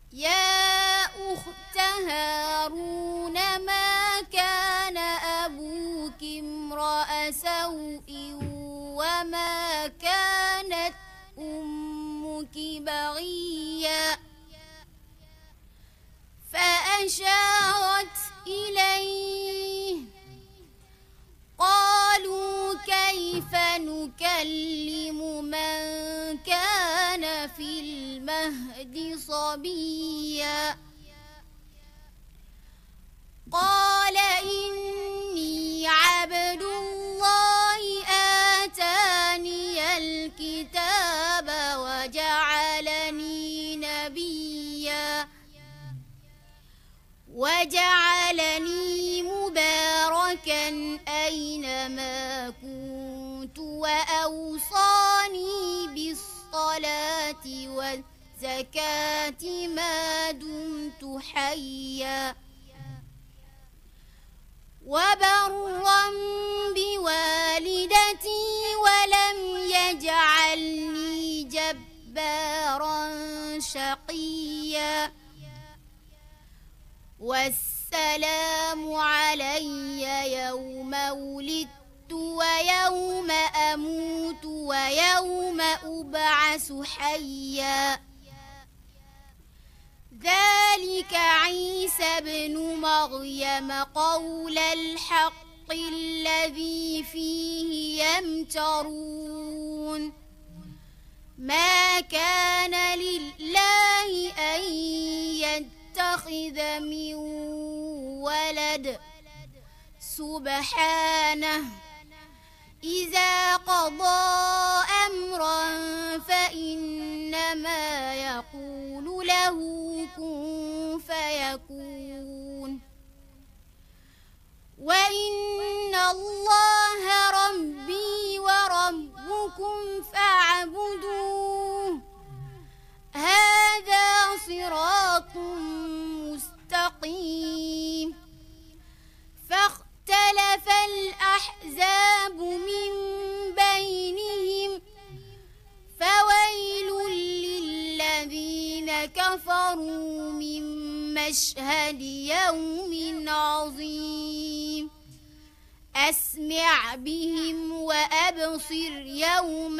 يا أخت هارون ما كان أبوك امرأ سوء وما كانت أمك بغيا فأشارت إليه قالوا كيف نكلم من كان في المهد صبيا قال إني عبد الله آتاني الكتاب وجعلني مباركا أينما كنت وأوصاني بالصلاة والزكاة ما دمت حيا وبرا بوالدتي ولم يجعلني جبارا شقيا والسلام علي يوم ولدت ويوم أموت ويوم أبعث حيا ذلك عيسى ابن مريم قول الحق الذي فيه يمترون ما كان لله أن يتخذ من ولد سبحانه إذا قضى أمرا فإنما يقول له كن فيكون وإن الله ربي وربكم فاعبدوه هذا صراط مستقيم فاختلف الأحزاب من بينهم فويل للذين كفروا من مشهد يوم عظيم أسمع بهم وأبصر يوم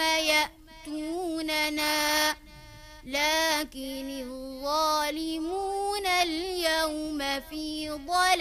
يأتوننا لكن الظالمون اليوم في ضلال